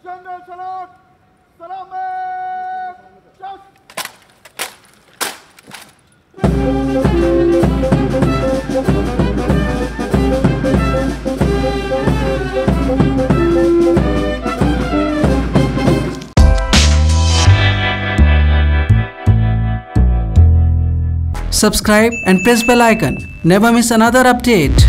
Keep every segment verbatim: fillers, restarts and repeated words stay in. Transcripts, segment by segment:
General salute. Salame. Just. Subscribe and press bell icon. Never miss another update.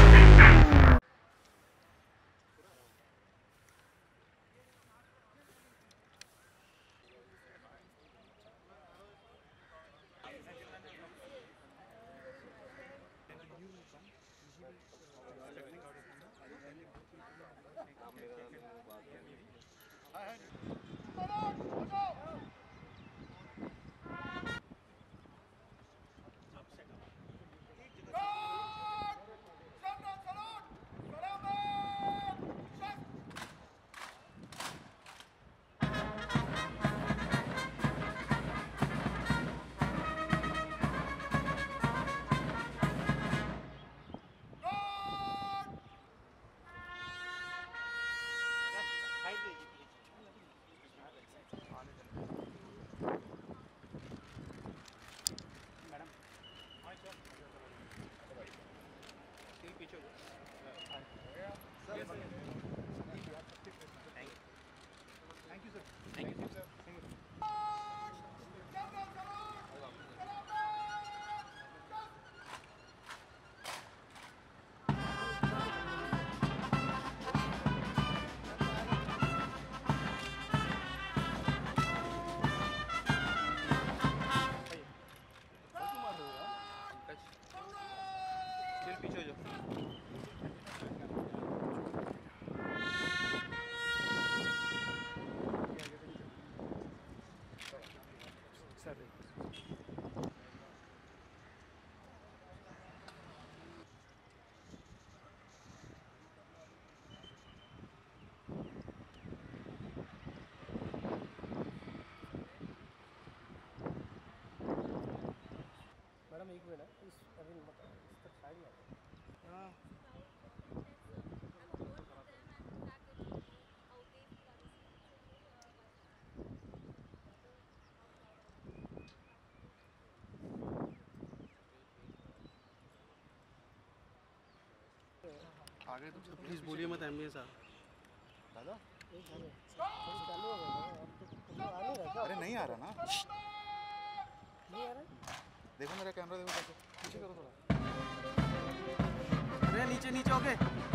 Madam एक minute इस अभी इस तक साइड में हाँ आगे तो प्लीज बोलिए मत एम साहब दादा चालू हो गया। अरे नहीं आ रहा ना, नहीं आ रहा। देखो मेरा कैमरा, देखो कैसे पीछे करो थोड़ा। अरे नीचे नीचे ओके।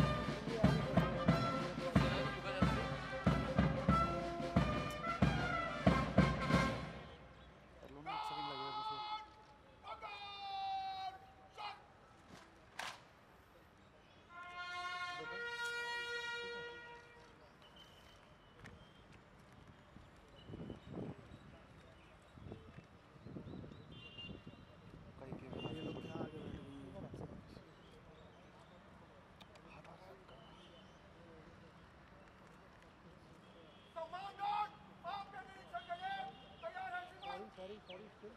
Sorry, sorry, sorry.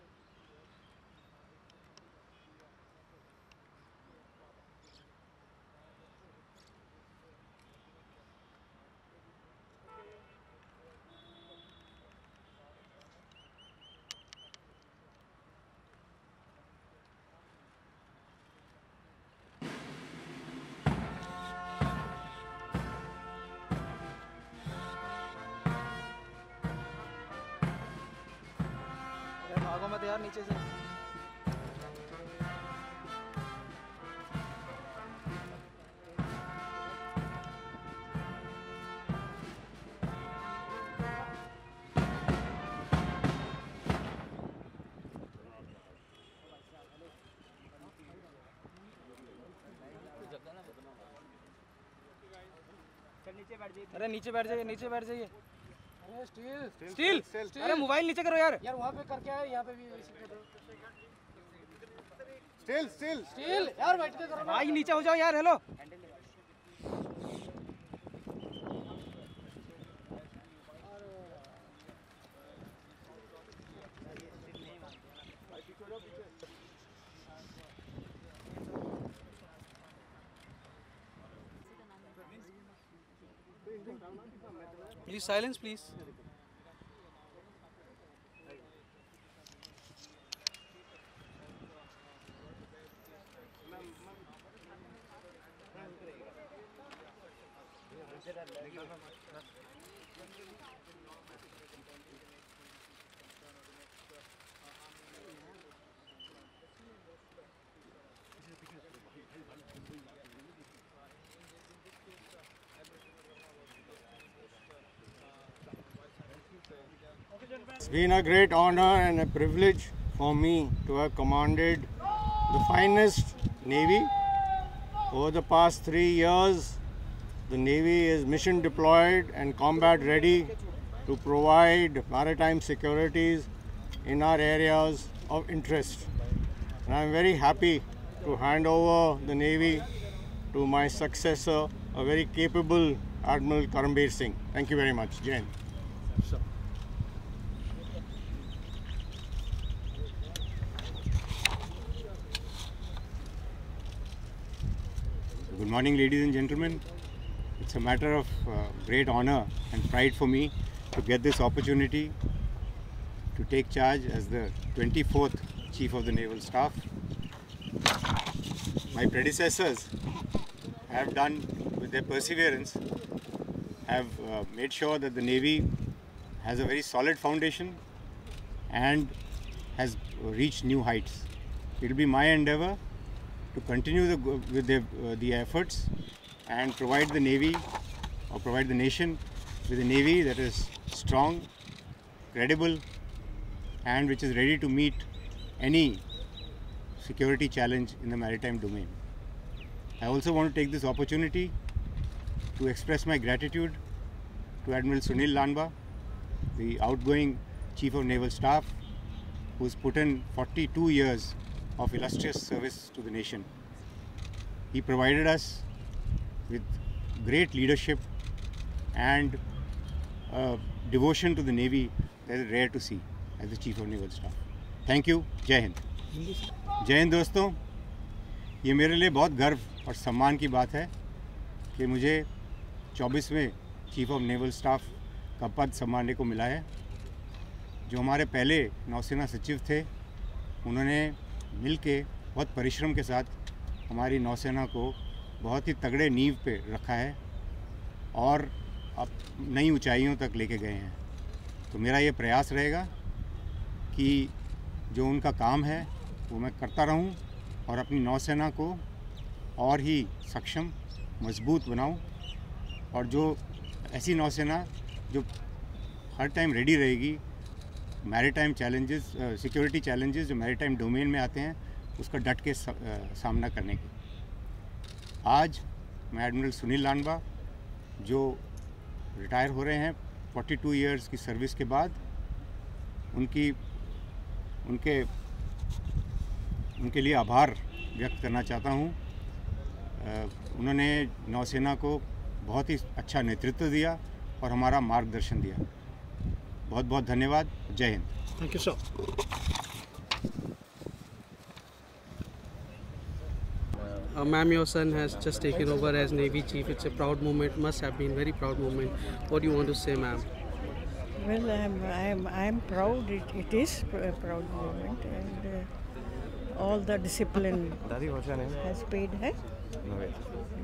भागो मत यार नीचे से। अरे नीचे बैठ जाइए, नीचे बैठ जाइए। अरे स्टील स्टील स्टील अरे मोबाइल नीचे करो यार। यार वहाँ पे करके आए, यहाँ पे भी स्टील स्टील स्टील यार बैठ के करो। भाई नीचे हो जाओ यार। Hello Please silence, please. It's been a great honor and a privilege for me to have commanded the finest Navy. Over the past three years, the Navy is mission deployed and combat ready to provide maritime securities in our areas of interest. And I'm very happy to hand over the Navy to my successor, a very capable Admiral Karambir Singh. Thank you very much. Jai Hind. Good morning, ladies and gentlemen. It's a matter of uh, great honor and pride for me to get this opportunity to take charge as the twenty-fourth Chief of the Naval Staff. My predecessors have done, with their perseverance, have uh, made sure that the Navy has a very solid foundation and has reached new heights. It will be my endeavor to continue the, with the, uh, the efforts and provide the Navy or provide the nation with a Navy that is strong, credible, and which is ready to meet any security challenge in the maritime domain. I also want to take this opportunity to express my gratitude to Admiral Sunil Lanba, the outgoing Chief of Naval Staff, who has put in forty-two years of illustrious service to the nation. He provided us with great leadership and uh, devotion to the Navy that is rare to see as the Chief of Naval Staff. Thank you. Jai Hind. Jai Hind दोस्तों, ये मेरे लिए बहुत गर्व और सम्मान की बात है कि मुझे चौबीसवें चीफ ऑफ नेवल स्टाफ का पद संभालने को मिला है। जो हमारे पहले नौसेना सचिव थे, उन्होंने मिलके बहुत परिश्रम के साथ हमारी नौसेना को बहुत ही तगड़े नींव पे रखा है और अब नई ऊंचाइयों तक लेके गए हैं। तो मेरा ये प्रयास रहेगा कि जो उनका काम है वो मैं करता रहूं और अपनी नौसेना को और ही सक्षम, मजबूत बनाऊं और जो ऐसी नौसेना जो हर टाइम रेडी रहेगी मैरीटाइम चैलेंजेस, सिक्योरिटी चैलेंजेस जो मैरीटाइम डोमेन में आते हैं, उसका डट के सा, uh, सामना करने की। आज मैं एडमिरल सुनील लानबा जो रिटायर हो रहे हैं बयालीस इयर्स की सर्विस के बाद, उनकी उनके उनके लिए आभार व्यक्त करना चाहता हूं। uh, उन्होंने नौसेना को बहुत ही अच्छा नेतृत्व दिया और हमारा मार्गदर्शन दिया। बहुत बहुत धन्यवाद। जय हिंद। Thank you sir. Uh, Ma'am, your son has just taken over as Navy Chief. It's a proud moment. Must have been very proud moment. What do you want to say, ma'am? Well, I'm I'm I'm proud. It, it is a proud moment, and uh, all the discipline Daddy, what's your name? has paid. Hai? No, wait.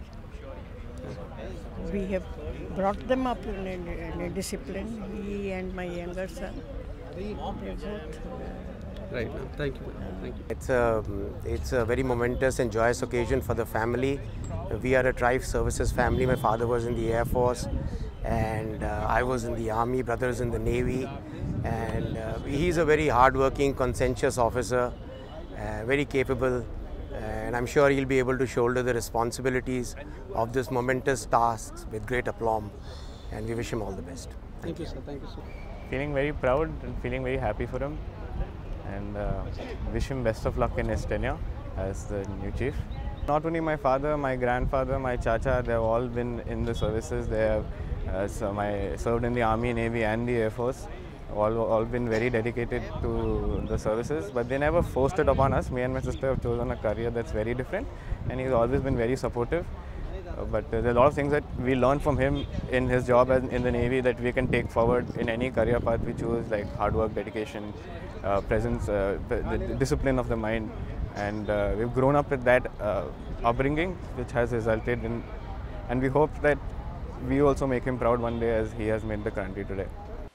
We have brought them up in a, in a discipline. He and my younger son. They both. Uh, Right, ma'am. Thank you, ma'am. Thank you. It's a, it's a very momentous and joyous occasion for the family. We are a Tribe Services family. My father was in the Air Force and uh, I was in the Army, brothers in the Navy. And uh, he's a very hard-working, conscientious officer, uh, very capable. And I'm sure he'll be able to shoulder the responsibilities of this momentous task with great aplomb. And we wish him all the best. Thank, Thank you, sir. Thank you, sir. Feeling very proud and feeling very happy for him. And uh, wish him best of luck in his tenure as the new chief. Not only my father, my grandfather, my chacha, they have all been in the services. They have uh, so my, served in the Army, Navy and the Air Force. All, all been very dedicated to the services, but they never forced it upon us. Me and my sister have chosen a career that's very different, and he's always been very supportive. Uh, but uh, there are a lot of things that we learn from him in his job as in the Navy that we can take forward in any career path we choose, like hard work, dedication, uh, presence, uh, the, the discipline of the mind. And uh, we've grown up with that uh, upbringing, which has resulted in, and we hope that we also make him proud one day as he has made the country today.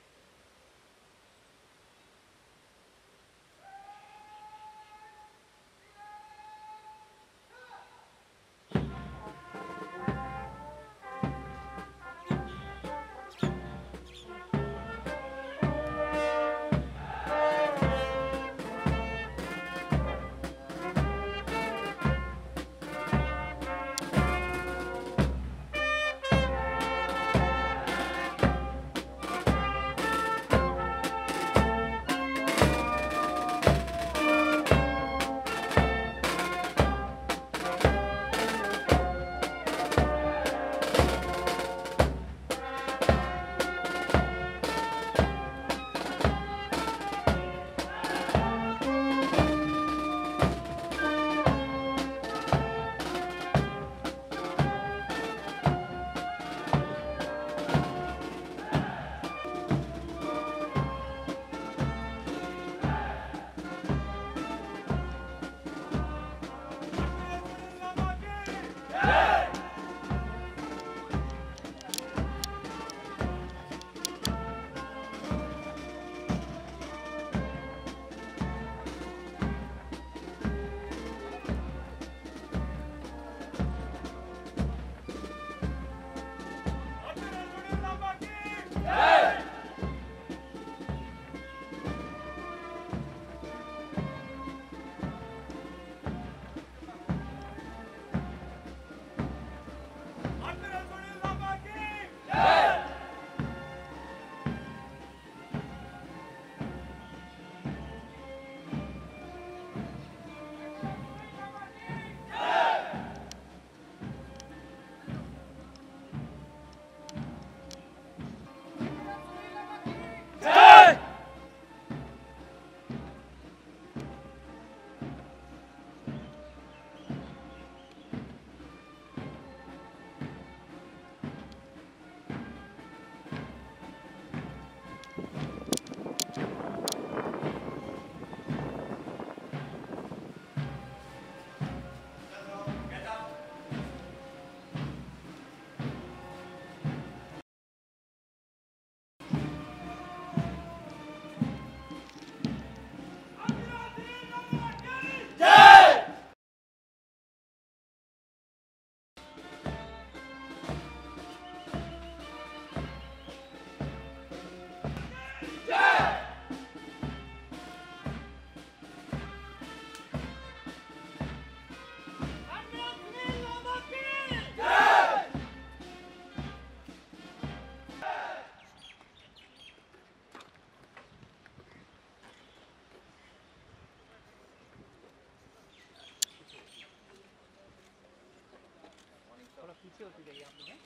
पीछे होती जाइए आप लोग।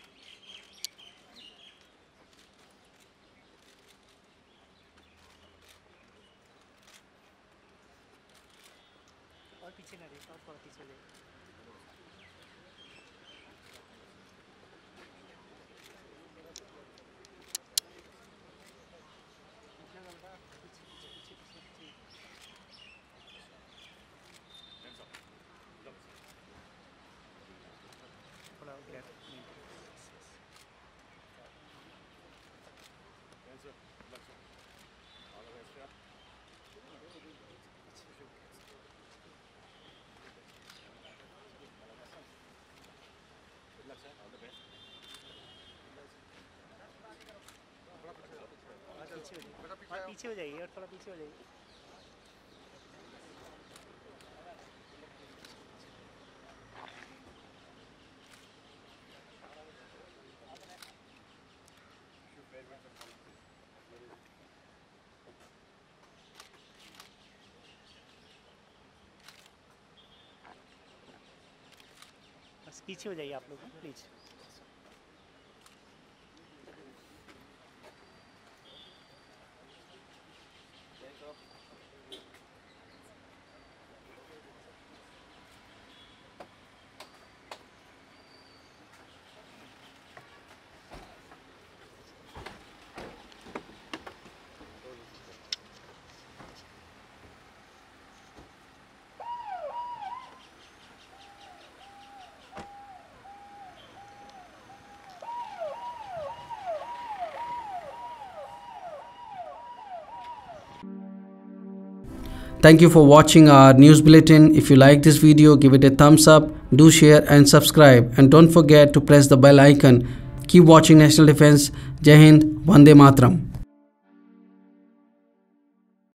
और पीछे ना देखो, और थोड़ा पीछे देखो। पीछे हो जाइए और थोड़ा पीछे हो जाइए। बस पीछे हो जाइए आप लोग please. Thank you for watching our news bulletin. If you like this video, give it a thumbs up, do share and subscribe, and don't forget to press the bell icon. Keep watching National Defense. Jai Hind, Vande Matram.